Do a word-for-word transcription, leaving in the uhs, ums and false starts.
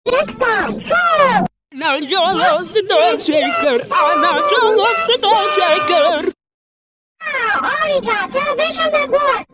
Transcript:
Next time, show! Now you're lost the dog shaker. Now you're lost the dog shaker. Wow, Arnie Top Television Network!